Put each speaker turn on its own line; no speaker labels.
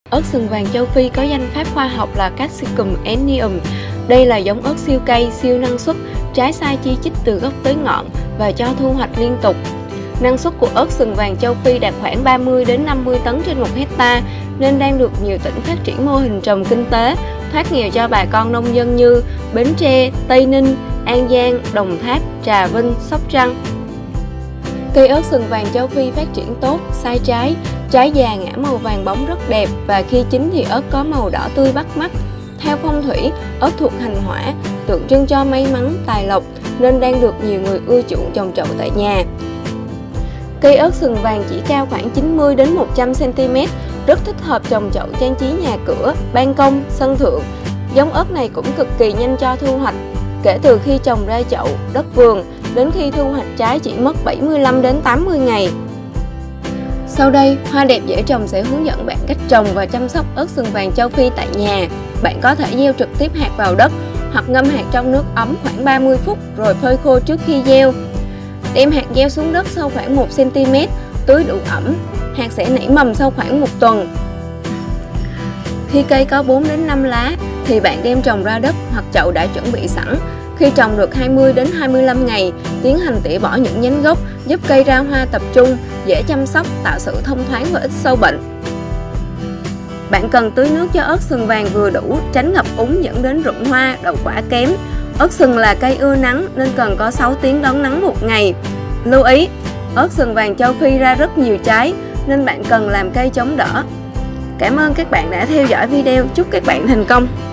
Ớt sừng vàng châu Phi có danh pháp khoa học là Capsicum annuum. Đây là giống ớt siêu cây, siêu năng suất, trái sai chi chít từ gốc tới ngọn và cho thu hoạch liên tục. Năng suất của ớt sừng vàng châu Phi đạt khoảng 30 đến 50 tấn trên 1 hecta nên đang được nhiều tỉnh phát triển mô hình trồng kinh tế, thoát nghèo cho bà con nông dân như Bến Tre, Tây Ninh, An Giang, Đồng Tháp, Trà Vinh, Sóc Trăng. Cây ớt sừng vàng châu Phi phát triển tốt, sai trái, trái già ngã màu vàng bóng rất đẹp và khi chín thì ớt có màu đỏ tươi bắt mắt. Theo phong thủy, ớt thuộc hành hỏa, tượng trưng cho may mắn, tài lộc nên đang được nhiều người ưa chuộng trồng chậu tại nhà. Cây ớt sừng vàng chỉ cao khoảng 90 đến 100 cm, rất thích hợp trồng chậu trang trí nhà cửa, ban công, sân thượng. Giống ớt này cũng cực kỳ nhanh cho thu hoạch. Kể từ khi trồng ra chậu, đất vườn đến khi thu hoạch trái chỉ mất 75 đến 80 ngày. Sau đây, Hoa Đẹp Dễ Trồng sẽ hướng dẫn bạn cách trồng và chăm sóc ớt sừng vàng châu Phi tại nhà. Bạn có thể gieo trực tiếp hạt vào đất hoặc ngâm hạt trong nước ấm khoảng 30 phút rồi phơi khô trước khi gieo. Đem hạt gieo xuống đất sâu khoảng 1 cm, tưới đủ ẩm. Hạt sẽ nảy mầm sau khoảng 1 tuần. Khi cây có 4 đến 5 lá thì bạn đem trồng ra đất hoặc chậu đã chuẩn bị sẵn. Khi trồng được 20 đến 25 ngày, tiến hành tỉa bỏ những nhánh gốc, giúp cây ra hoa tập trung, dễ chăm sóc, tạo sự thông thoáng và ít sâu bệnh. Bạn cần tưới nước cho ớt sừng vàng vừa đủ, tránh ngập úng dẫn đến rụng hoa, đậu quả kém. Ớt sừng là cây ưa nắng nên cần có 6 tiếng đón nắng một ngày. Lưu ý, ớt sừng vàng châu Phi ra rất nhiều trái nên bạn cần làm cây chống đỡ. Cảm ơn các bạn đã theo dõi video, chúc các bạn thành công.